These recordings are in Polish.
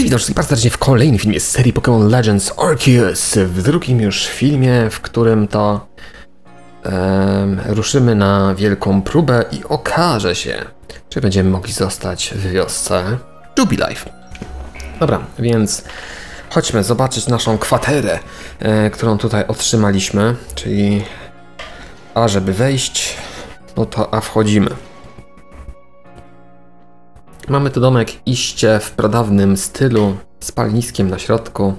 Cześć, witam wszystkich bardzo serdecznie w kolejnym filmie z serii Pokémon Legends Arceus. W drugim już filmie, w którym to ruszymy na wielką próbę i okaże się, czy będziemy mogli zostać w wiosce Jubilife. Dobra, więc chodźmy zobaczyć naszą kwaterę, którą tutaj otrzymaliśmy, czyli a żeby wejść, no to wchodzimy. Mamy tu domek iście w pradawnym stylu, z palniskiem na środku,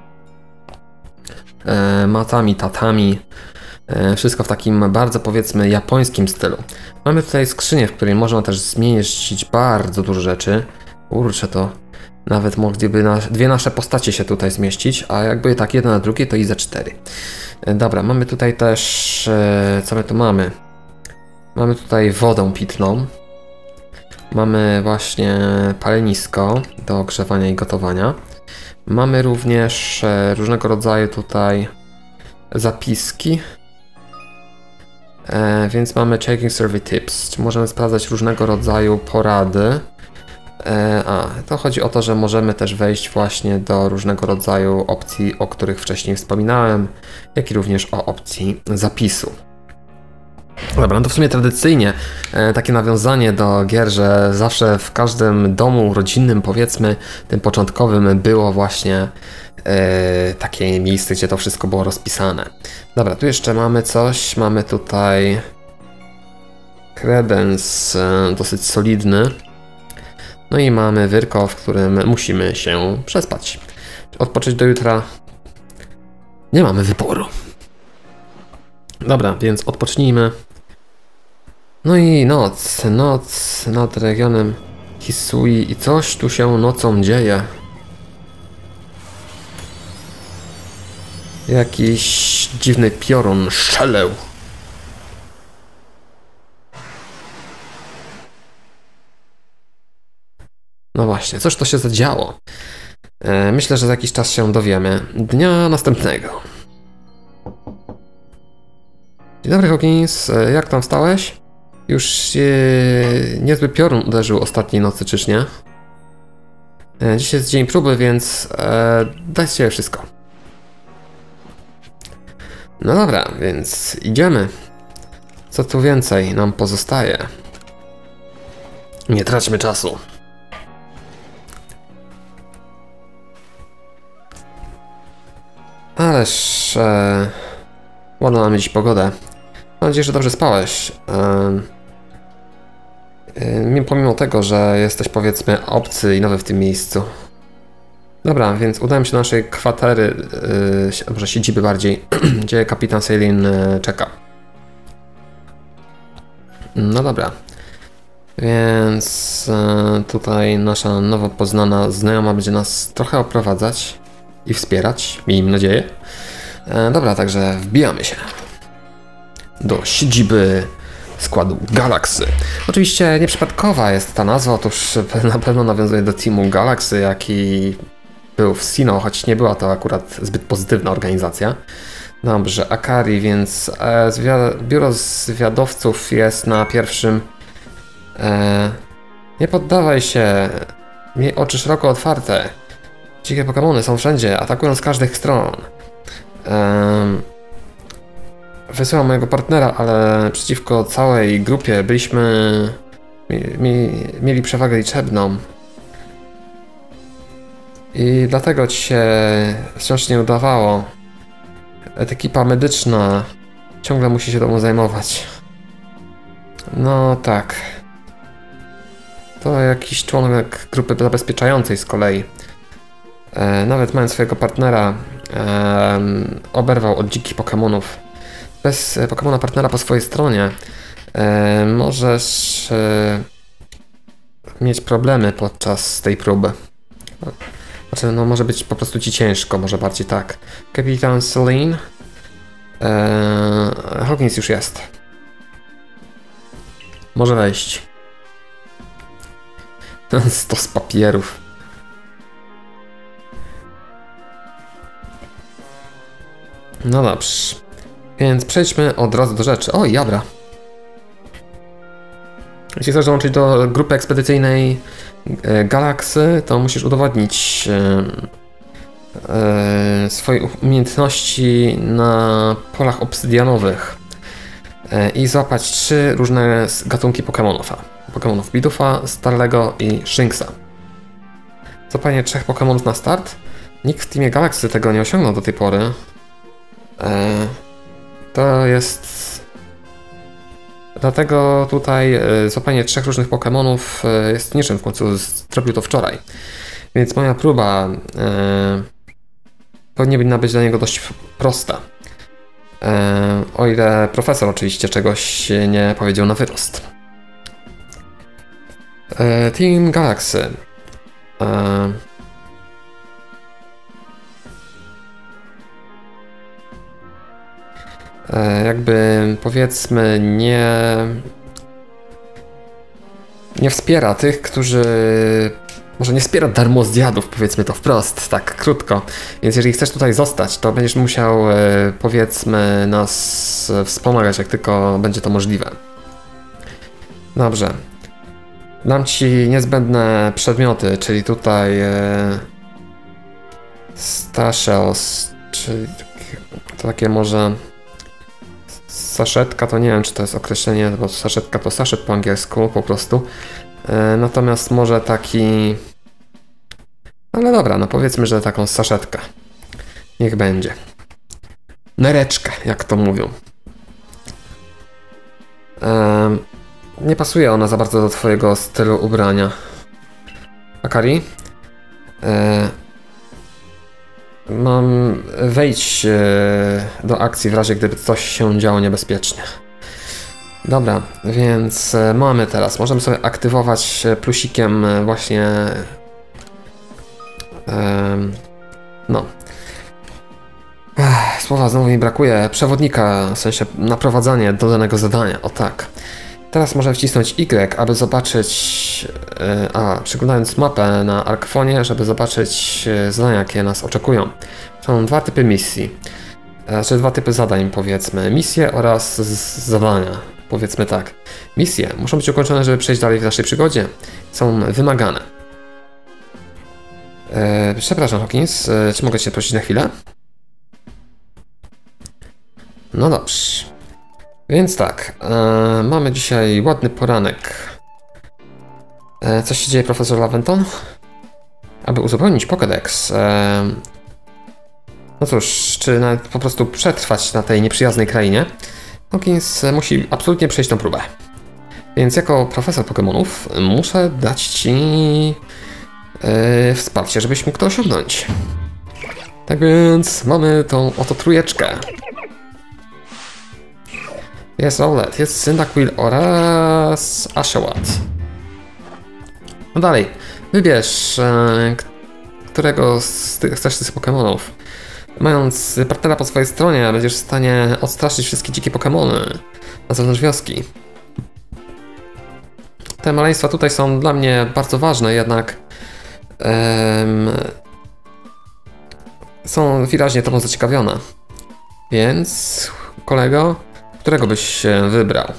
matami, tatami, wszystko w takim bardzo, powiedzmy, japońskim stylu. Mamy tutaj skrzynię, w której można też zmieścić bardzo dużo rzeczy. Kurczę, to nawet mogliby dwie nasze postacie się tutaj zmieścić, a jakby tak jedna na drugie, to i za 4. Dobra, mamy tutaj też, co my tu mamy? Mamy tutaj wodę pitną. Mamy właśnie palenisko do ogrzewania i gotowania. Mamy również różnego rodzaju tutaj zapiski. Więc mamy checking survey tips, czy możemy sprawdzać różnego rodzaju porady. To chodzi o to, że możemy też wejść właśnie do różnego rodzaju opcji, o których wcześniej wspominałem, jak i również o opcji zapisu. Dobra, no to w sumie tradycyjnie takie nawiązanie do gier, że zawsze w każdym domu rodzinnym, powiedzmy, tym początkowym, było właśnie takie miejsce, gdzie to wszystko było rozpisane. Dobra, tu jeszcze mamy coś, mamy tutaj kredens dosyć solidny. No i mamy wyrko, w którym musimy się przespać. Odpocząć do jutra. Nie mamy wyboru. Dobra, więc odpocznijmy. No i noc nad regionem Hisui i coś tu się nocą dzieje. Jakiś dziwny piorun szeleł. No właśnie, coś to się zadziało. Myślę, że za jakiś czas się dowiemy. Dnia następnego. Dzień dobry, Hawkins. Jak tam wstałeś? Już niezły piorun uderzył ostatniej nocy, czyż nie? Dziś jest dzień próby, więc daj z siebie wszystko. No dobra, więc idziemy. Co tu więcej nam pozostaje? Nie traćmy czasu. Ależ ładna mamy dziś pogodę. Mam nadzieję, że dobrze spałeś. Pomimo tego, że jesteś, powiedzmy, obcy i nowy w tym miejscu. Dobra, więc udałem się do naszej kwatery, może siedziby bardziej, gdzie kapitan Seilin czeka. No dobra. Więc tutaj nasza nowo poznana znajoma będzie nas trochę oprowadzać i wspierać, miejmy nadzieję. Dobra, także wbijamy się do siedziby składu Galaxy. Oczywiście nieprzypadkowa jest ta nazwa, otóż na pewno nawiązuje do teamu Galaxy, jaki był w Sinnoh, choć nie była to akurat zbyt pozytywna organizacja. Dobrze, Akari, więc biuro zwiadowców jest na pierwszym. Nie poddawaj się, miej oczy szeroko otwarte. Dzikie Pokémony są wszędzie, atakują z każdych stron. Wysyłam mojego partnera, ale przeciwko całej grupie mieli przewagę liczebną. I dlatego ci się wciąż nie udawało. Ekipa medyczna ciągle musi się temu zajmować. No tak. To jakiś członek grupy zabezpieczającej z kolei. Nawet mając swojego partnera, oberwał od dzikich Pokémonów. Bez Pokémona partnera po swojej stronie możesz mieć problemy podczas tej próby. Znaczy, no może być po prostu ci ciężko, może bardziej tak. Kapitan Seilin. Hawkins już jest. Może wejść. 100 z papierów. No dobrze. Więc przejdźmy od razu do rzeczy. O, Jabra. Jeśli chcesz dołączyć do grupy ekspedycyjnej Galaxy, to musisz udowodnić swoje umiejętności na polach obsydianowych i złapać 3 różne gatunki Pokemonów Bidoofa, Starlego i Shinxa. Złapanie 3 Pokemonów na start. Nikt w teamie Galaxy tego nie osiągnął do tej pory. To jest... Dlatego tutaj złapanie 3 różnych Pokemonów jest niczym, w końcu zrobił to wczoraj. Więc moja próba powinna być dla niego dość prosta. O ile profesor oczywiście czegoś nie powiedział na wyrost. Team Galaxy. Jakby powiedzmy nie wspiera tych, którzy... Może nie wspiera darmozjadów, powiedzmy to wprost, tak krótko. Więc jeżeli chcesz tutaj zostać, to będziesz musiał, powiedzmy, nas wspomagać, jak tylko będzie to możliwe. Dobrze. Dam ci niezbędne przedmioty, czyli tutaj Stashells, czyli to takie może... Saszetka to nie wiem, czy to jest określenie, bo saszetka to saszet po angielsku po prostu. Natomiast może taki... Ale dobra, no powiedzmy, że taką saszetkę. Niech będzie. Nereczkę, jak to mówią. Nie pasuje ona za bardzo do twojego stylu ubrania. Akari? Mam wejść do akcji w razie gdyby coś się działo niebezpiecznie. Dobra, więc mamy teraz. Możemy sobie aktywować plusikiem właśnie... no. Słowa znowu mi brakuje. Przewodnika, w sensie naprowadzanie do danego zadania. O tak. Teraz możemy wcisnąć Y, aby zobaczyć... przeglądając mapę na Arkfonie, żeby zobaczyć zadania, jakie nas oczekują. Są 2 typy misji. Znaczy 2 typy zadań, powiedzmy. Misje oraz zadania. Powiedzmy tak. Misje muszą być ukończone, żeby przejść dalej w naszej przygodzie. Są wymagane. Przepraszam, Hawkins. Czy mogę cię prosić na chwilę? No dobrze. Więc tak. Mamy dzisiaj ładny poranek. Co się dzieje, profesor Laventon? Aby uzupełnić Pokédex. No cóż, czy nawet po prostu przetrwać na tej nieprzyjaznej krainie, Hawkins musi absolutnie przejść tą próbę. Więc jako profesor Pokémonów muszę dać ci wsparcie, żebyś mógł to osiągnąć. Tak więc mamy tą oto trójeczkę. Jest Rowlet, jest Cyndaquil oraz Oshawott. No dalej, wybierz, którego z tych chcesz z tych Pokémonów. Mając partnera po swojej stronie, będziesz w stanie odstraszyć wszystkie dzikie Pokémony na zewnątrz wioski. Te maleństwa tutaj są dla mnie bardzo ważne, jednak są wyraźnie tobą zaciekawione. Więc, kolego, którego byś wybrał?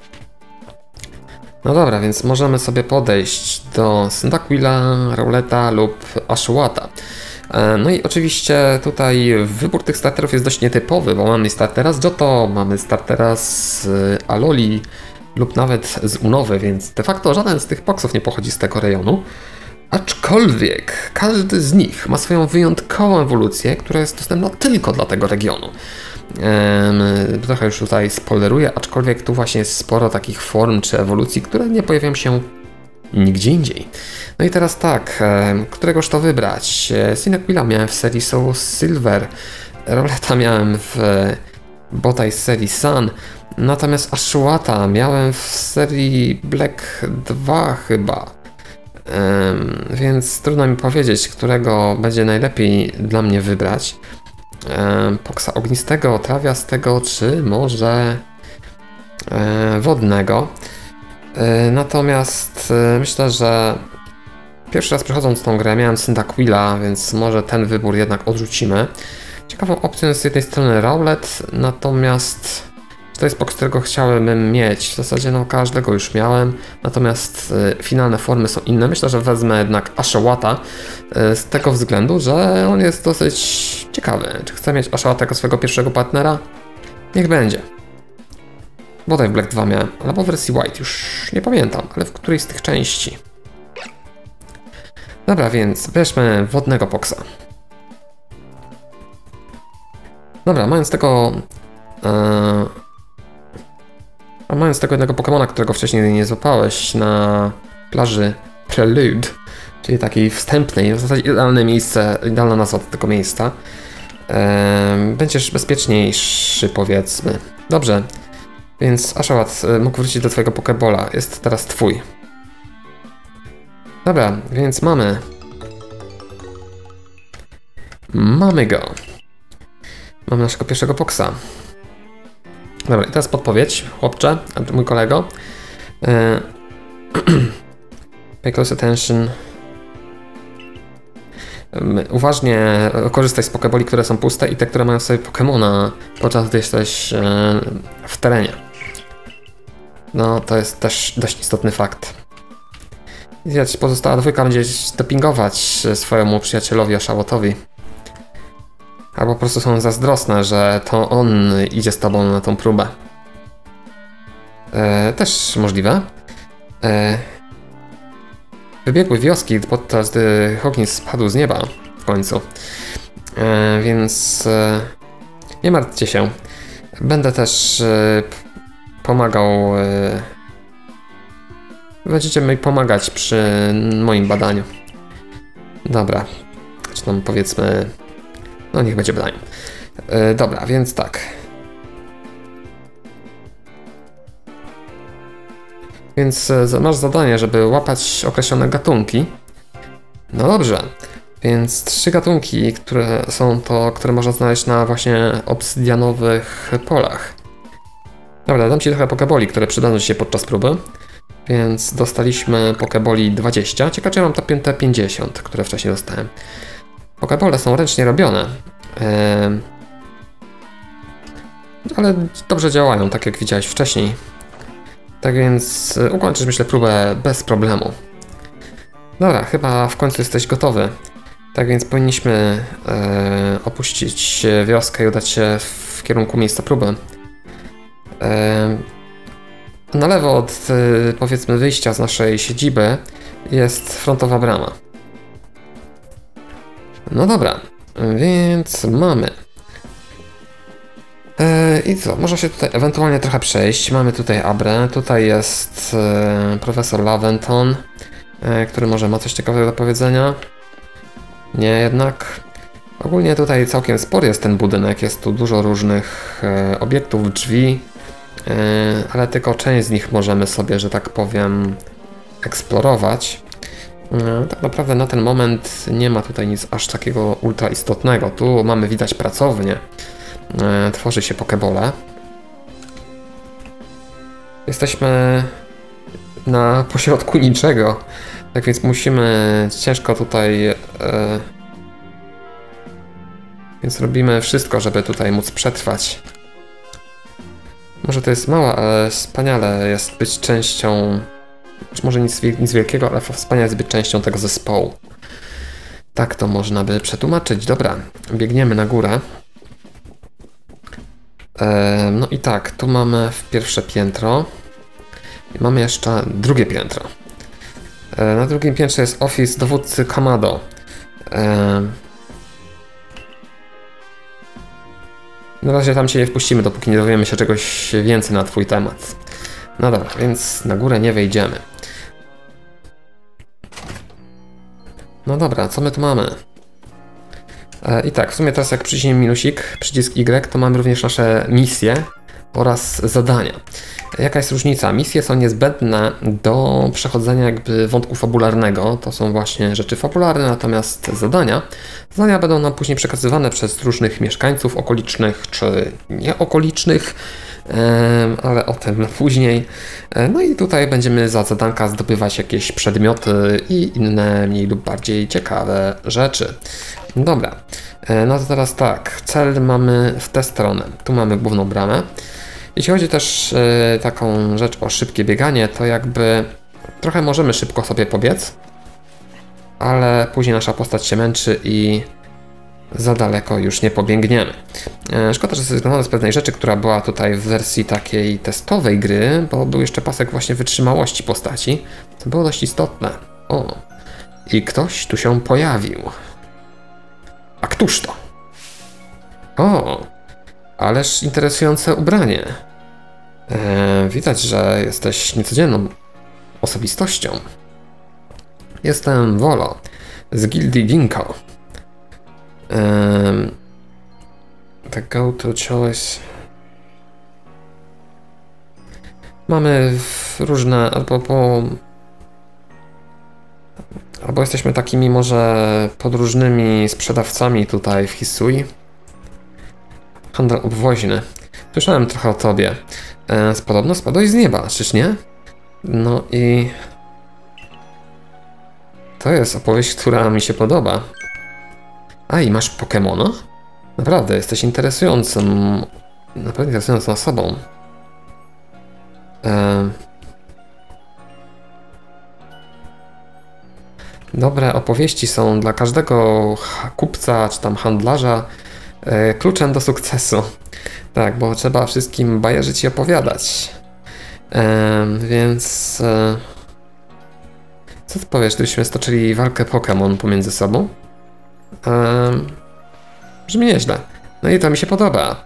No dobra, więc możemy sobie podejść do Cyndaquila, Rowleta lub Oshawotta. No i oczywiście tutaj wybór tych starterów jest dość nietypowy, bo mamy startera z Johto, mamy startera z Aloli lub nawet z Unowy, więc de facto żaden z tych boksów nie pochodzi z tego rejonu. Aczkolwiek każdy z nich ma swoją wyjątkową ewolucję, która jest dostępna tylko dla tego regionu. Trochę już tutaj spoileruję, aczkolwiek tu właśnie jest sporo takich form czy ewolucji, które nie pojawiają się nigdzie indziej. No i teraz tak, któregoż to wybrać? Cyndaquila miałem w serii Soul Silver, Rowleta miałem w bodaj serii Sun, natomiast Oshawotta miałem w serii Black 2 chyba. Więc trudno mi powiedzieć, którego będzie najlepiej dla mnie wybrać. Poksa ognistego, trawiastego, czy może wodnego. Natomiast myślę, że pierwszy raz przechodząc tą grę miałem Cyndaquila, więc może ten wybór jednak odrzucimy. Ciekawą opcją jest z jednej strony Rowlet, natomiast to jest box, którego chciałbym mieć. W zasadzie no każdego już miałem, natomiast finalne formy są inne. Myślę, że wezmę jednak Oshawata z tego względu, że on jest dosyć ciekawy. Czy chcę mieć Oshawata jako swojego pierwszego partnera? Niech będzie. Bodaj w Black 2 miałem, albo w wersji White, już nie pamiętam, ale w którejś z tych części. Dobra, więc weźmy wodnego Poxa. Dobra, mając tego jednego Pokemona, którego wcześniej nie złapałeś na plaży Prelude, czyli takiej wstępnej, w zasadzie idealna nazwa tego miejsca, będziesz bezpieczniejszy, powiedzmy. Dobrze, więc Oshawat mógł wrócić do twojego Pokebola, jest teraz twój. Dobra, więc mamy go. Mamy naszego pierwszego Poxa. Dobra, i teraz podpowiedź, chłopcze, mój kolego. Pay close attention. Uważnie korzystaj z Pokeboli, które są puste i te, które mają sobie Pokemona, podczas gdy jesteś w terenie. No, to jest też dość istotny fakt. Widać, pozostała dwójka będzie dopingować swojemu przyjacielowi Oshawatowi. Albo po prostu są zazdrosne, że to on idzie z tobą na tą próbę. Też możliwe. Wybiegły wioski, podczas gdy Hawkins spadł z nieba w końcu. Więc nie martwcie się. Będę też pomagał. Będziecie mi pomagać przy moim badaniu. Dobra. Czy tam powiedzmy. No niech będzie badanie. Dobra, więc tak. Więc masz zadanie, żeby łapać określone gatunki. No dobrze. Więc 3 gatunki, które można znaleźć na właśnie obsydianowych polach. Dobra, dam ci trochę pokeboli, które przydadzą się podczas próby. Więc dostaliśmy pokeboli 20. Ciekawe, czy ja mam te 50, które wcześniej dostałem. Pokebole są ręcznie robione. Ale dobrze działają, tak jak widziałeś wcześniej. Tak więc ukończysz, myślę, próbę bez problemu. Dobra, chyba w końcu jesteś gotowy. Tak więc powinniśmy opuścić wioskę i udać się w kierunku miejsca próby. Na lewo od, powiedzmy, wyjścia z naszej siedziby jest frontowa brama. No dobra, więc mamy. I co, można się tutaj ewentualnie trochę przejść. Mamy tutaj Abrę, tutaj jest profesor Laventon, który może ma coś ciekawego do powiedzenia. Nie jednak. Ogólnie tutaj całkiem spory jest ten budynek, jest tu dużo różnych obiektów, drzwi, ale tylko część z nich możemy sobie, że tak powiem, eksplorować. Tak naprawdę na ten moment nie ma tutaj nic aż takiego ultra istotnego. Tu mamy widać pracownię. Tworzy się pokebole. Jesteśmy na pośrodku niczego. Tak więc musimy ciężko tutaj... Więc robimy wszystko, żeby tutaj móc przetrwać. Może to jest małe, ale wspaniale jest być częścią... Może nic wielkiego, ale wspaniale jest być częścią tego zespołu. Tak to można by przetłumaczyć. Dobra, biegniemy na górę. No i tak, tu mamy pierwsze piętro. I mamy jeszcze drugie piętro. Na drugim piętrze jest office dowódcy Kamado. Na razie tam się nie wpuścimy, dopóki nie dowiemy się czegoś więcej na twój temat. No dobra, więc na górę nie wejdziemy. No dobra, co my tu mamy? I tak, w sumie teraz jak przyciśniemy minusik, przycisk Y, to mamy również nasze misje oraz zadania. Jaka jest różnica? Misje są niezbędne do przechodzenia jakby wątku fabularnego, to są właśnie rzeczy fabularne, natomiast zadania będą nam później przekazywane przez różnych mieszkańców okolicznych czy nieokolicznych, ale o tym później. No i tutaj będziemy za zadanka zdobywać jakieś przedmioty i inne mniej lub bardziej ciekawe rzeczy. Dobra, no to teraz tak, cel mamy w tę stronę. Tu mamy główną bramę Jeśli chodzi też taką rzecz o szybkie bieganie, to jakby trochę możemy szybko sobie pobiec, ale później nasza postać się męczy i za daleko już nie pobiegniemy. Szkoda, że zrezygnowano z pewnej rzeczy, która była tutaj w wersji takiej testowej gry, bo był jeszcze pasek właśnie wytrzymałości postaci, co było dość istotne. O, i ktoś tu się pojawił. A któż to? O, ależ interesujące ubranie. Widać, że jesteś niecodzienną osobistością. Jestem Volo z gildii Ginkgo. The go-to choice. Mamy różne, albo jesteśmy takimi może podróżnymi sprzedawcami tutaj w Hisui. Handel obwoźny. Słyszałem trochę o tobie. Podobno spadłeś z nieba, czyż nie? No i to jest opowieść, która mi się podoba. A i masz Pokemona? Naprawdę, jesteś naprawdę interesującą osobą. Dobre opowieści są dla każdego kupca czy tam handlarza kluczem do sukcesu. Tak, bo trzeba wszystkim bajerzyć i opowiadać. Więc... co ty powiesz, gdybyśmy stoczyli walkę Pokémon pomiędzy sobą? Brzmi nieźle. No i to mi się podoba.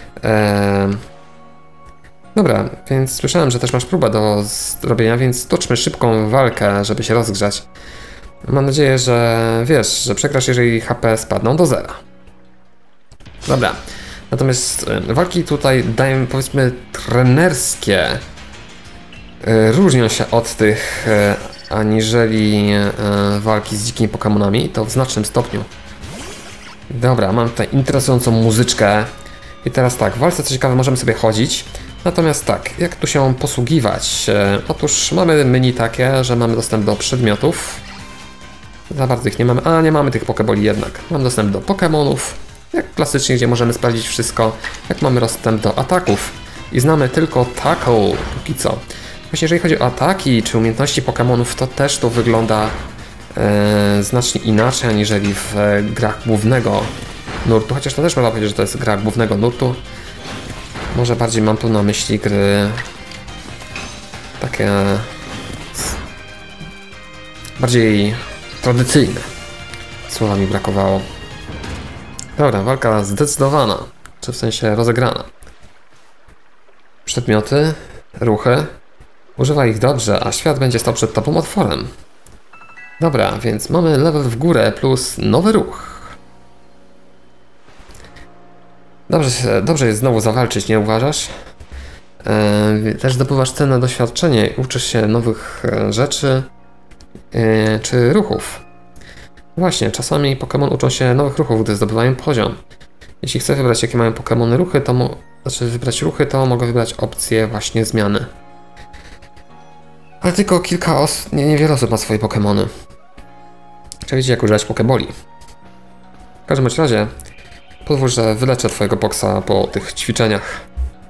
Dobra, więc słyszałem, że też masz próbę do zrobienia, więc toczmy szybką walkę, żeby się rozgrzać. Mam nadzieję, że wiesz, że przegrasz, jeżeli HP spadną do zera. Dobra. Natomiast walki tutaj dają, powiedzmy, trenerskie. Różnią się od tych aniżeli walki z dzikimi Pokemonami, to w znacznym stopniu. Dobra, mam tutaj interesującą muzyczkę. I teraz tak, w walce co ciekawe możemy sobie chodzić. Natomiast tak, jak tu się posługiwać? Otóż mamy menu takie, że mamy dostęp do przedmiotów. Za bardzo ich nie mamy, a nie mamy tych Pokeboli jednak. Mam dostęp do Pokemonów, jak klasycznie, gdzie możemy sprawdzić wszystko. Jak mamy dostęp do ataków. I znamy tylko Tackle, póki co. Właśnie jeżeli chodzi o ataki czy umiejętności Pokemonów, to też to wygląda znacznie inaczej aniżeli w grach głównego nurtu, chociaż to też można powiedzieć, że to jest gra głównego nurtu. Może bardziej mam tu na myśli gry takie bardziej tradycyjne. Słowa mi brakowało. Dobra, walka zdecydowana, czy w sensie rozegrana. Przedmioty, ruchy. Używaj ich dobrze, a świat będzie stał przed tobą otworem. Dobra, więc mamy level w górę plus nowy ruch. Dobrze jest znowu zawalczyć, nie uważasz? Też zdobywasz cenne doświadczenie i uczysz się nowych rzeczy czy ruchów. Właśnie, czasami Pokémon uczą się nowych ruchów, gdy zdobywają poziom. Jeśli chcę wybrać, jakie mają Pokémony ruchy, to wybrać ruchy, to mogę wybrać opcję właśnie zmiany. Ale tylko kilka osób, niewiele osób ma swoje Pokémony. Czy wiecie, jak używać Pokeboli? W każdym razie, pozwól, że wyleczę twojego boksa po tych ćwiczeniach.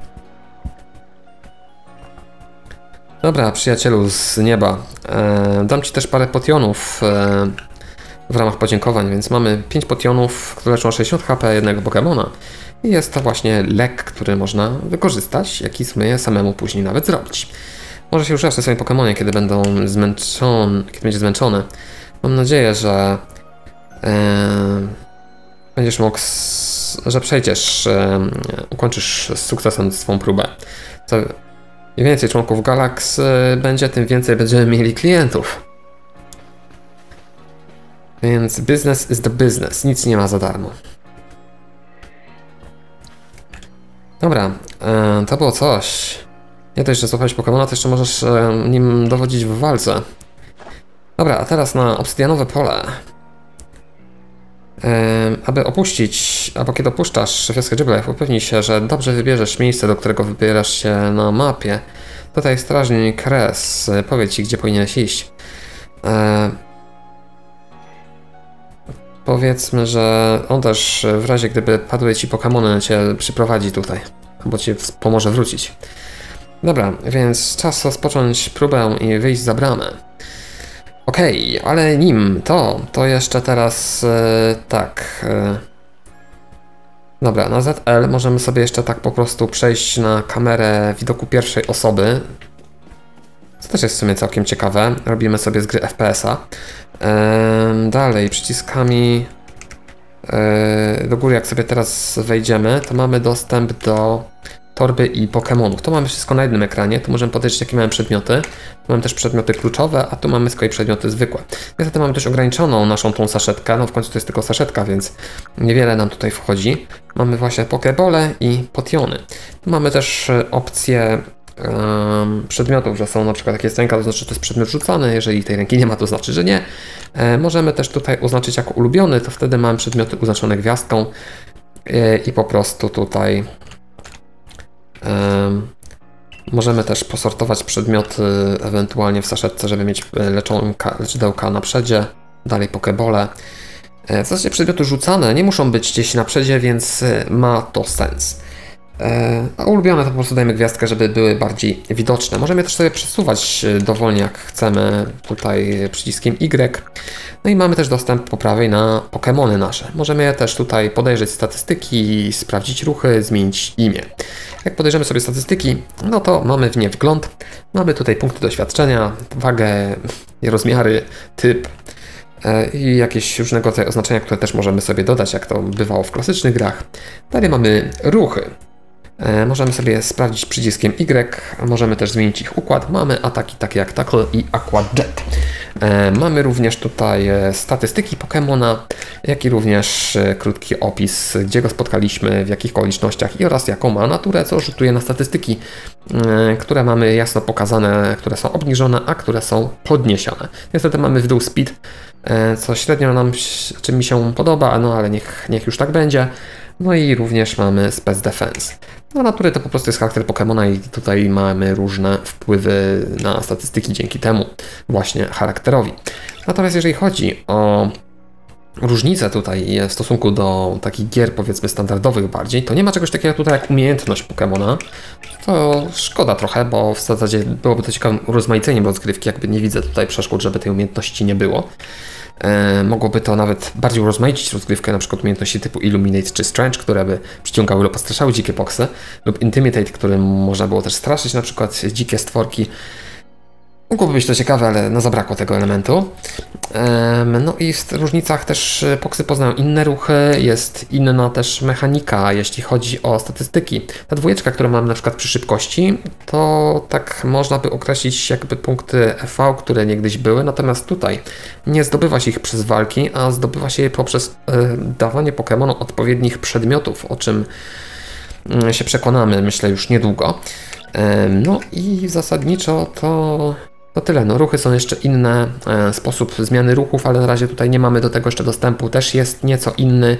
Dobra, przyjacielu z nieba. Dam ci też parę potionów w ramach podziękowań, więc mamy 5 potionów, które leczą 60 HP jednego Pokemona. I jest to właśnie lek, który można wykorzystać, jaki sumie samemu później nawet zrobić. Może się używać na swoim Pokemonie, kiedy będzie zmęczony. Mam nadzieję, że będziesz mógł, że przejdziesz, ukończysz z sukcesem swą próbę. Im więcej członków Galax będzie, tym więcej będziemy mieli klientów. Więc business is the business. Nic nie ma za darmo. Dobra, to było coś. Nie dość, że złapałeś Pokemona, to jeszcze możesz nim dowodzić w walce. Dobra, a teraz na obsydianowe pole. Aby opuścić, albo kiedy opuszczasz wioskę Jubilife, upewnij się, że dobrze wybierzesz miejsce, do którego wybierasz się na mapie. Tutaj strażnik Kres powie ci, gdzie powinieneś iść. Powiedzmy, że on też w razie gdyby padły ci Pokemony cię przyprowadzi tutaj. albo ci pomoże wrócić. Dobra, więc czas rozpocząć próbę i wyjść za bramę. Okej, ale nim to jeszcze teraz tak. Dobra, na ZL możemy sobie jeszcze tak po prostu przejść na kamerę widoku pierwszej osoby. Co też jest w sumie całkiem ciekawe. Robimy sobie z gry FPS-a. Dalej, przyciskami do góry, jak sobie teraz wejdziemy, to mamy dostęp do torby i Pokemonów. To mamy wszystko na jednym ekranie. Tu możemy podejrzeć, jakie mamy przedmioty. Tu mamy też przedmioty kluczowe, a tu mamy z kolei przedmioty zwykłe. Niestety mamy też ograniczoną naszą tą saszetkę. No w końcu to jest tylko saszetka, więc niewiele nam tutaj wchodzi. Mamy właśnie Pokebole i potiony. Tu mamy też opcję przedmiotów, że są na przykład takie ręka, to znaczy, że to jest przedmiot rzucany, jeżeli tej ręki nie ma, to znaczy, że nie. Możemy też tutaj oznaczyć jako ulubiony, to wtedy mamy przedmioty oznaczone gwiazdką i po prostu tutaj możemy też posortować przedmioty ewentualnie w saszetce, żeby mieć leczydełka na przedzie, dalej pokebole. W zasadzie przedmioty rzucane nie muszą być gdzieś na przedzie, więc ma to sens. A ulubione to po prostu dajmy gwiazdkę, żeby były bardziej widoczne. Możemy je też sobie przesuwać dowolnie jak chcemy, tutaj przyciskiem Y. No i mamy też dostęp po prawej na Pokemony nasze. Możemy je też tutaj podejrzeć statystyki, sprawdzić ruchy, zmienić imię. Jak podejrzymy sobie statystyki, no to mamy w nie wgląd. Mamy tutaj punkty doświadczenia, wagę, rozmiary, typ i jakieś różnego rodzaju oznaczenia, które też możemy sobie dodać, jak to bywało w klasycznych grach. Dalej mamy ruchy. Możemy sobie sprawdzić przyciskiem Y, możemy też zmienić ich układ. Mamy ataki takie jak Tackle i Aqua Jet. Mamy również tutaj statystyki Pokemona, jak i również krótki opis, gdzie go spotkaliśmy, w jakich okolicznościach i oraz jaką ma naturę, co rzutuje na statystyki, które mamy jasno pokazane, które są obniżone, a które są podniesione. Niestety mamy w dół speed, co średnio nam, czy mi się podoba, no ale niech już tak będzie. No i również mamy Spec Defense. No natury to po prostu jest charakter Pokemona i tutaj mamy różne wpływy na statystyki dzięki temu właśnie charakterowi. Natomiast jeżeli chodzi o różnice tutaj w stosunku do takich gier powiedzmy standardowych bardziej, to nie ma czegoś takiego tutaj jak umiejętność Pokemona. To szkoda trochę, bo w zasadzie byłoby to ciekawym urozmaiceniem rozgrywki, jakby nie widzę tutaj przeszkód, żeby tej umiejętności nie było. Mogłoby to nawet bardziej urozmaicić rozgrywkę, na przykład umiejętności typu Illuminate czy Strange, które by przyciągały lub straszały dzikie poksy, lub Intimidate, którym można było też straszyć na przykład dzikie stworki. Mogłoby być to ciekawe, ale no zabrakło tego elementu. No i w różnicach też poksy poznają inne ruchy, jest inna też mechanika, jeśli chodzi o statystyki. Ta dwójeczka, którą mamy na przykład przy szybkości, to tak można by określić jakby punkty EV, które niegdyś były, natomiast tutaj nie zdobywa się ich przez walki, a zdobywa się je poprzez dawanie Pokemonom odpowiednich przedmiotów, o czym się przekonamy, myślę, już niedługo. No i zasadniczo to tyle. No, ruchy są jeszcze inne, sposób zmiany ruchów, ale na razie tutaj nie mamy do tego jeszcze dostępu, też jest nieco inny,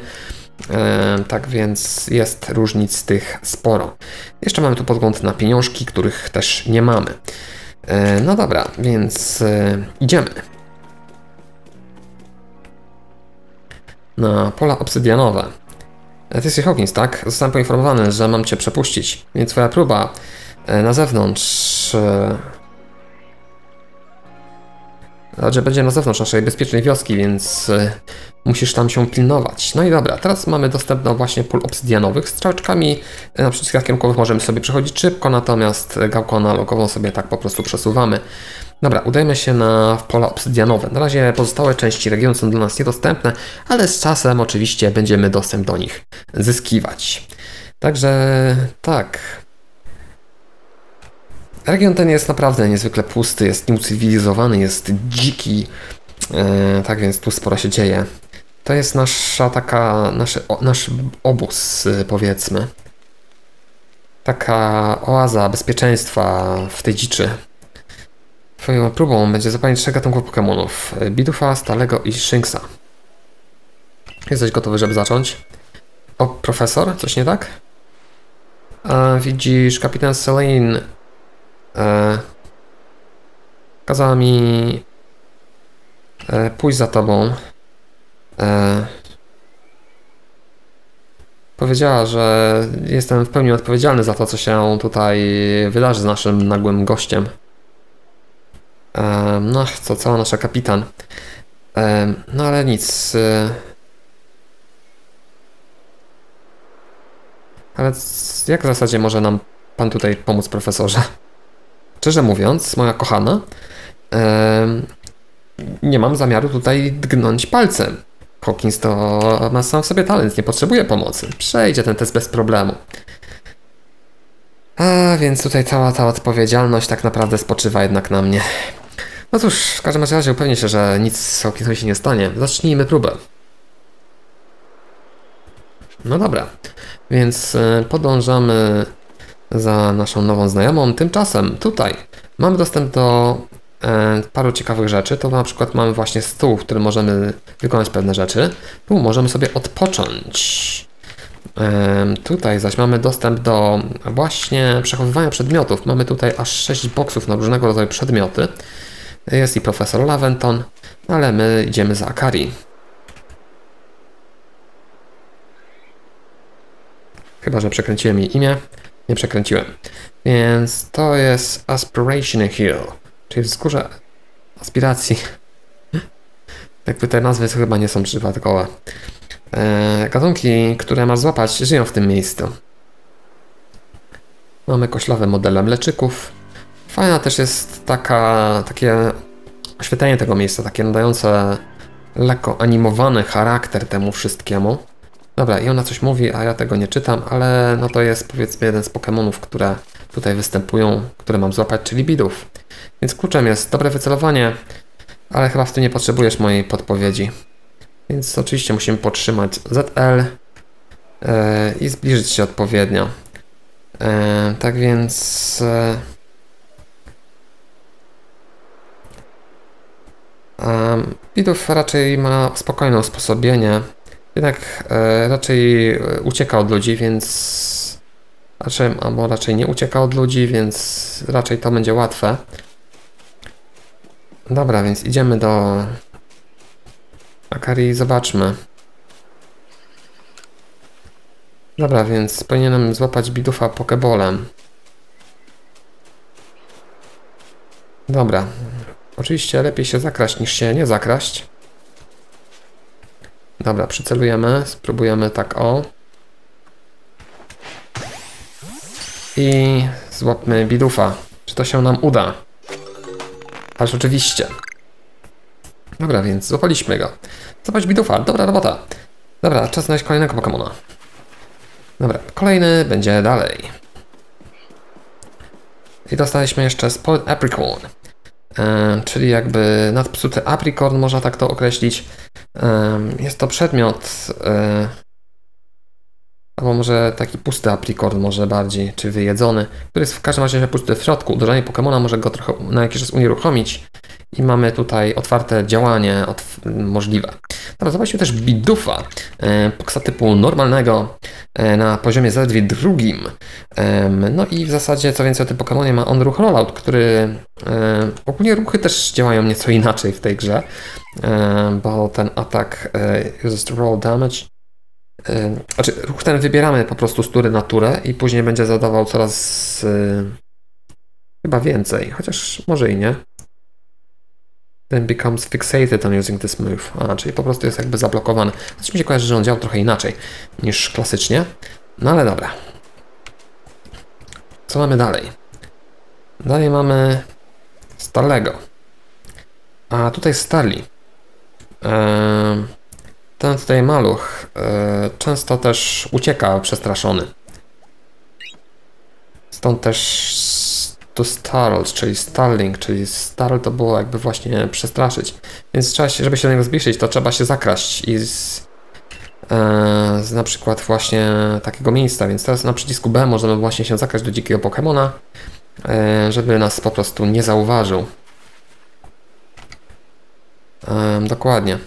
tak więc jest różnic tych sporo. Jeszcze mamy tu podgląd na pieniążki, których też nie mamy. No dobra, więc idziemy na pola obsydianowe. Ty jesteś Hawkins, tak? Zostałem poinformowany, że mam Cię przepuścić, więc Twoja próba na zewnątrz że będzie na zewnątrz naszej bezpiecznej wioski, więc musisz tam się pilnować. No i dobra, teraz mamy dostęp do właśnie pól obsydianowych. Strzałeczkami na przyciskach kierunkowych możemy sobie przechodzić szybko, natomiast gałką analogową sobie tak po prostu przesuwamy. Dobra, udajmy się w pola obsydianowe. Na razie pozostałe części regionu są dla nas niedostępne, ale z czasem oczywiście będziemy dostęp do nich zyskiwać. Także tak. Region ten jest naprawdę niezwykle pusty, jest nieucywilizowany, jest dziki, tak więc tu sporo się dzieje. To jest nasz obóz, powiedzmy. Taka oaza bezpieczeństwa w tej dziczy. Twoją próbą będzie zapalenie 3 gatunków Pokemonów: Bidufa, Stalego i Shinxa. Jesteś gotowy, żeby zacząć? O, profesor? Coś nie tak? Widzisz, kapitan Selene kazała mi pójść za tobą. powiedziała, że jestem w pełni odpowiedzialny za to, co się tutaj wydarzy z naszym nagłym gościem. No, co cała nasza kapitan. No ale nic. Ale jak w zasadzie może nam pan tutaj pomóc, profesorze? Szczerze mówiąc, moja kochana, nie mam zamiaru tutaj dgnąć palcem. Hawkins to ma sam w sobie talent, nie potrzebuje pomocy. Przejdzie ten test bez problemu. A więc tutaj cała ta odpowiedzialność tak naprawdę spoczywa jednak na mnie. No cóż, w każdym razie upewnię się, że nic Hawkinsowi się nie stanie. Zacznijmy próbę. No dobra, więc podążamy za naszą nową znajomą. Tymczasem tutaj mamy dostęp do paru ciekawych rzeczy. To na przykład mamy właśnie stół, w którym możemy wykonać pewne rzeczy. Tu możemy sobie odpocząć. Tutaj zaś mamy dostęp do właśnie przechowywania przedmiotów. Mamy tutaj aż 6 boksów na różnego rodzaju przedmioty. Jest i profesor Laventon, ale my idziemy za Akari. Chyba że przekręciłem jej imię. Nie przekręciłem. Więc to jest Aspiration Hill, czyli wzgórze aspiracji. Jakby te nazwy chyba nie są przypadkowe. Gatunki, które masz złapać, żyją w tym miejscu. Mamy koślawe modele mleczyków. Fajna też jest takie oświetlenie tego miejsca, takie nadające lekko animowany charakter temu wszystkiemu. Dobra, i ona coś mówi, a ja tego nie czytam, ale no to jest powiedzmy jeden z Pokemonów, które tutaj występują, które mam złapać, czyli Bidoof. Więc kluczem jest dobre wycelowanie, ale chyba w tym nie potrzebujesz mojej podpowiedzi. Więc oczywiście musimy podtrzymać ZL i zbliżyć się odpowiednio. Tak więc... Bidoof raczej ma spokojne usposobienie. Jednak raczej ucieka od ludzi, więc raczej nie ucieka od ludzi, więc raczej to będzie łatwe. Dobra, więc idziemy do Akari i zobaczmy. Dobra, więc powinienem złapać Bidoofa Pokebolem. Dobra. Oczywiście lepiej się zakraść niż się nie zakraść. Dobra, przycelujemy, spróbujemy tak o. I złapmy Bidoofa. Czy to się nam uda? Ależ oczywiście. Dobra, więc złapaliśmy go. Złapać Bidoofa, dobra robota. Dobra, czas znaleźć kolejnego Pokemona. Dobra, kolejny będzie dalej. I dostaliśmy jeszcze Spoiled Apricorn. Czyli jakby nadpsuty aprikorn, można tak to określić. Jest to przedmiot, albo może taki pusty aprikorn, może bardziej, czy wyjedzony, który jest w każdym razie pusty w środku. Uderzenie Pokemona może go trochę na jakiś czas unieruchomić i mamy tutaj otwarte działanie możliwe. Dobra, zobaczmy też Bidoofa, Poksa typu normalnego na poziomie zaledwie drugim. No i w zasadzie co więcej o tym Pokemonie ma on ruch Rollout, który ogólnie ruchy też działają nieco inaczej w tej grze, bo ten atak uses roll damage. Znaczy ruch ten wybieramy po prostu z tury na turę i później będzie zadawał coraz chyba więcej, chociaż może i nie. Then becomes fixated on using this move. Czyli po prostu jest jakby zablokowany. Coś mi się kojarzy, że on działa trochę inaczej niż klasycznie. No ale dobra. Co mamy dalej? Dalej mamy Starlego. A tutaj Starly. Ten tutaj maluch często też ucieka przestraszony. Stąd też to startled, czyli starling, czyli startle to było jakby właśnie przestraszyć. Więc trzeba się, żeby się do niego zbliżyć, to trzeba się zakraść i z na przykład właśnie takiego miejsca. Więc teraz na przycisku B możemy właśnie się zakraść do dzikiego Pokemona, żeby nas po prostu nie zauważył. Dokładnie.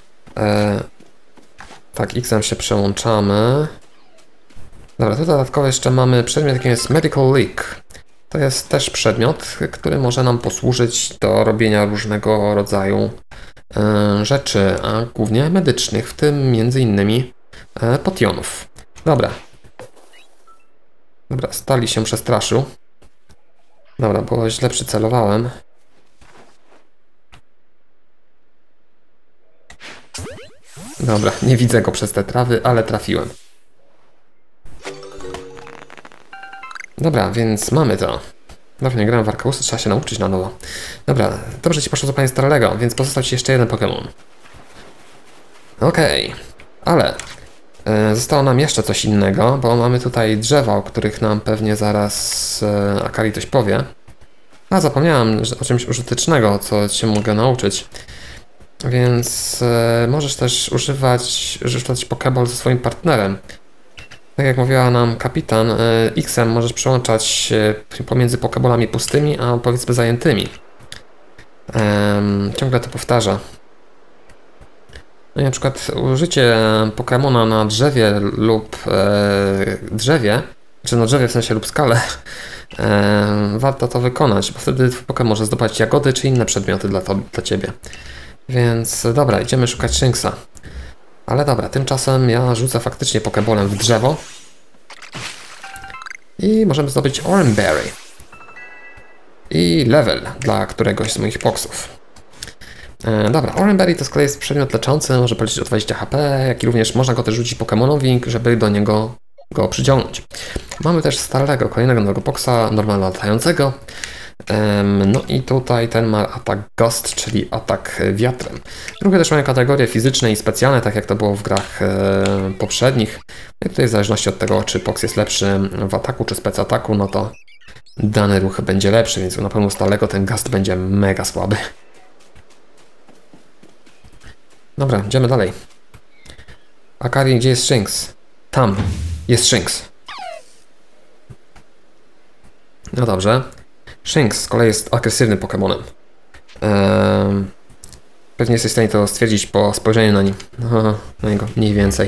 Tak, X-em się przełączamy. Dobra, tu dodatkowo jeszcze mamy przedmiot, jakim jest Medical Leak. To jest też przedmiot, który może nam posłużyć do robienia różnego rodzaju rzeczy, a głównie medycznych, w tym między innymi potionów. Dobra. Dobra, Stali się przestraszył. Dobra, bo źle przycelowałem. Dobra, nie widzę go przez te trawy, ale trafiłem. Dobra, więc mamy to. Dawno nie grałem w Arkeusy, trzeba się nauczyć na nowo. Dobra, dobrze ci poszło złapanie starego, więc pozostał ci jeszcze jeden Pokémon. Okej, ale zostało nam jeszcze coś innego, bo mamy tutaj drzewa, o których nam pewnie zaraz Akari coś powie. A, zapomniałem o czymś użytecznego, co cię mogę nauczyć. Więc możesz też używać Pokéball ze swoim partnerem. Tak jak mówiła nam kapitan, X-em możesz przełączać pomiędzy Pokéballami pustymi, a powiedzmy zajętymi. Ciągle to powtarza. No i na przykład użycie Pokemona na drzewie lub drzewie, czy na drzewie w sensie lub skale, warto to wykonać, bo wtedy twój Pokemon może zdobywać jagody czy inne przedmioty dla ciebie. Więc dobra, idziemy szukać Shinxa. Ale dobra, tymczasem ja rzucę faktycznie Pokeballem w drzewo. I możemy zdobyć Oranberry. I level dla któregoś z moich boksów. Dobra, Oranberry to z kolei jest przedmiot leczący, może policzyć o 20 HP, jak i również można go też rzucić Pokemonowi, żeby do niego go przyciągnąć. Mamy też starego, kolejnego nowego boksa, normalnie latającego. No i tutaj ten ma atak Ghost, czyli atak wiatrem. Drugie też mają kategorie fizyczne i specjalne, tak jak to było w grach poprzednich. I tutaj w zależności od tego, czy boks jest lepszy w ataku czy specataku, no to dany ruch będzie lepszy, więc na pewno stałego ten Ghost będzie mega słaby. Dobra, idziemy dalej. Akari, gdzie jest Shinx? Tam jest Shinx. No dobrze. Shinx z kolei jest agresywnym Pokemonem. Pewnie jesteś w stanie to stwierdzić po spojrzeniu na nim. Na niego mniej więcej.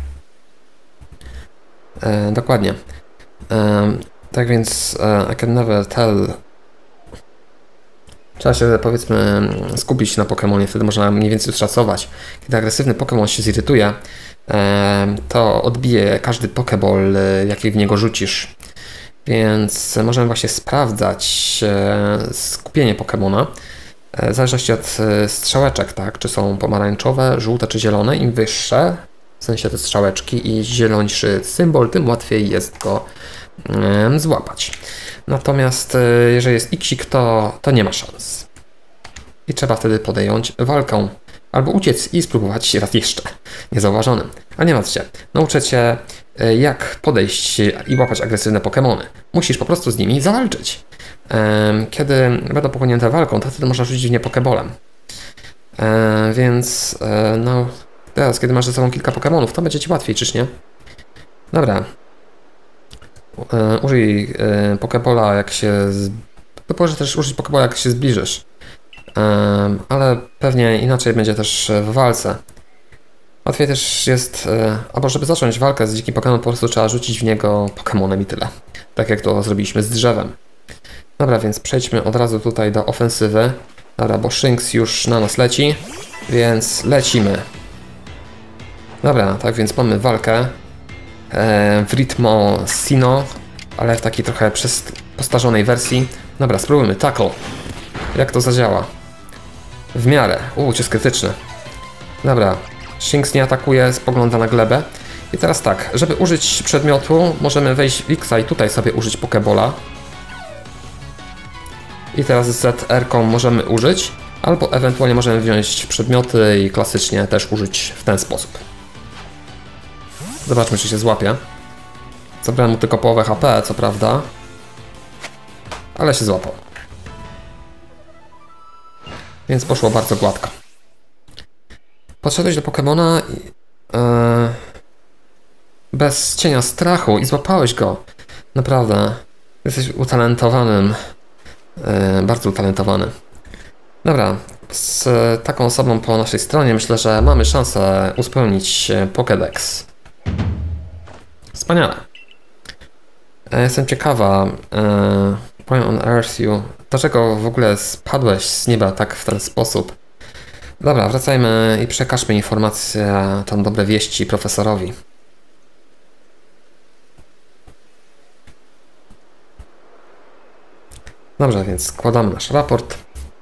Dokładnie. Tak więc I can never tell. Trzeba się powiedzmy skupić na Pokemonie, wtedy można mniej więcej szacować. Kiedy agresywny Pokemon się zirytuje, to odbije każdy Pokeball, jaki w niego rzucisz. Więc możemy właśnie sprawdzać skupienie Pokemona w zależności od strzałeczek, tak? Czy są pomarańczowe, żółte czy zielone. Im wyższe, w sensie te strzałeczki i zielońszy symbol, tym łatwiej jest go złapać. Natomiast jeżeli jest X-ik, to nie ma szans. I trzeba wtedy podjąć walkę. Albo uciec i spróbować raz jeszcze niezauważonym. Ale nie martw się, nauczę cię jak podejść i łapać agresywne Pokemony. Musisz po prostu z nimi zawalczyć. Kiedy będą pochłonięte walką, to wtedy można rzucić w nie Pokeballem. Więc no teraz, kiedy masz ze sobą kilka Pokemonów, to będzie ci łatwiej, czyż nie? Dobra. Użyj Pokeballa jak się... Możesz też użyć Pokeballa jak się zbliżysz. Ale pewnie inaczej będzie też w walce. Łatwiej też jest, albo żeby zacząć walkę z dzikim Pokémon, po prostu trzeba rzucić w niego Pokémonem i tyle. Tak jak to zrobiliśmy z drzewem. Dobra, więc przejdźmy od razu tutaj do ofensywy. Dobra, bo Shinx już na nas leci, więc lecimy. Dobra, tak więc mamy walkę w Ritmo Sinnoh, ale w takiej trochę postarzonej wersji. Dobra, spróbujmy. Tackle. Jak to zadziała? W miarę. Cios krytyczny. Dobra. Shinx nie atakuje, spogląda na glebę. I teraz tak, żeby użyć przedmiotu, możemy wejść w X i tutaj sobie użyć Pokeballa. I teraz z ZR-ką możemy użyć, albo ewentualnie możemy wziąć przedmioty i klasycznie też użyć w ten sposób. Zobaczmy, czy się złapie. Zabrałem mu tylko połowę HP, co prawda. Ale się złapał. Więc poszło bardzo gładko. Podszedłeś do Pokemona bez cienia strachu i złapałeś go. Naprawdę. Jesteś utalentowanym. Bardzo utalentowany. Dobra. Z taką osobą po naszej stronie myślę, że mamy szansę uzupełnić Pokédex. Wspaniale. Jestem ciekawa, Point on Earth You, dlaczego w ogóle spadłeś z nieba tak w ten sposób? Dobra, wracajmy i przekażmy informację, tam dobre wieści profesorowi. Dobrze, więc składamy nasz raport.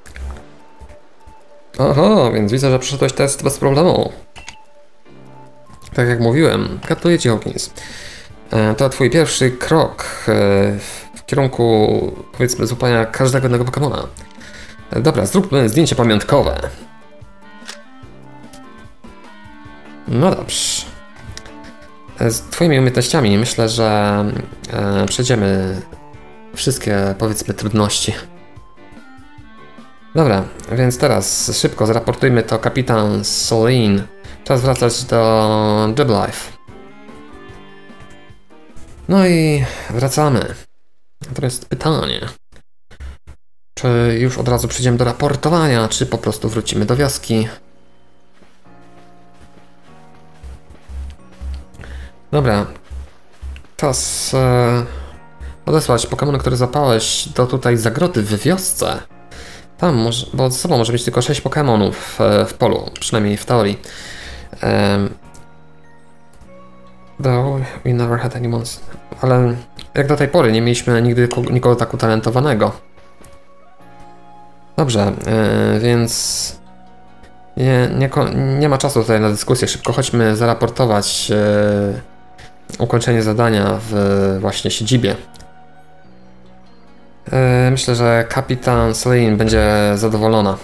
Oho, więc widzę, że przeszedłeś test bez problemu. Tak jak mówiłem, gratuluję Ci, Hawkins. To twój pierwszy krok w kierunku, powiedzmy, złapania każdego innego Pokemona. Dobra, zróbmy zdjęcie pamiątkowe. No dobrze. Z twoimi umiejętnościami myślę, że przejdziemy wszystkie, powiedzmy, trudności. Dobra, więc teraz szybko zraportujmy to kapitan Celine. Czas wracać do Jubilife. No i wracamy. To jest pytanie. Czy już od razu przejdziemy do raportowania, czy po prostu wrócimy do wioski? Dobra. Czas odesłać Pokemony, które zapałeś do tutaj zagrody w wiosce. Tam, bo ze sobą może mieć tylko 6 Pokemonów w polu, przynajmniej w teorii. Though we never had any monsters. Ale jak do tej pory nie mieliśmy nigdy nikogo tak utalentowanego. Dobrze, więc nie ma czasu tutaj na dyskusję. Szybko chodźmy zaraportować ukończenie zadania w właśnie siedzibie. Myślę, że kapitan Celine będzie zadowolona.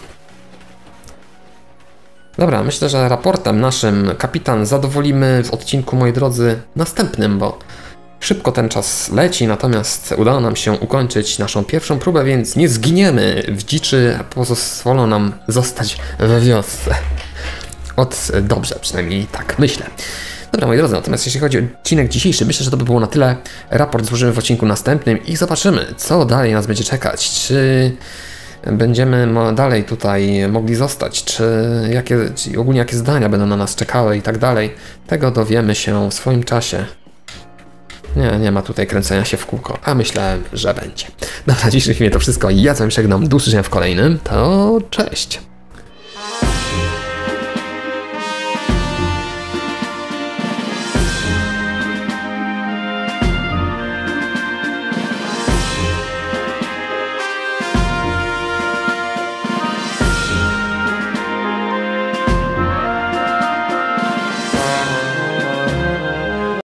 Dobra, myślę, że raportem naszym kapitan zadowolimy w odcinku, moi drodzy, następnym, bo szybko ten czas leci, natomiast udało nam się ukończyć naszą pierwszą próbę, więc nie zginiemy w dziczy, a pozwolą nam zostać we wiosce. Dobrze, przynajmniej tak myślę. Dobra, moi drodzy, natomiast jeśli chodzi o odcinek dzisiejszy, myślę, że to by było na tyle. Raport złożymy w odcinku następnym i zobaczymy, co dalej nas będzie czekać. Czy będziemy dalej tutaj mogli zostać, czy ogólnie jakie zdania będą na nas czekały i tak dalej. Tego dowiemy się w swoim czasie. Nie ma tutaj kręcenia się w kółko, a myślałem, że będzie. Dobra, dzisiaj to wszystko. Ja z wami żegnam, do usłyszenia w kolejnym. To cześć!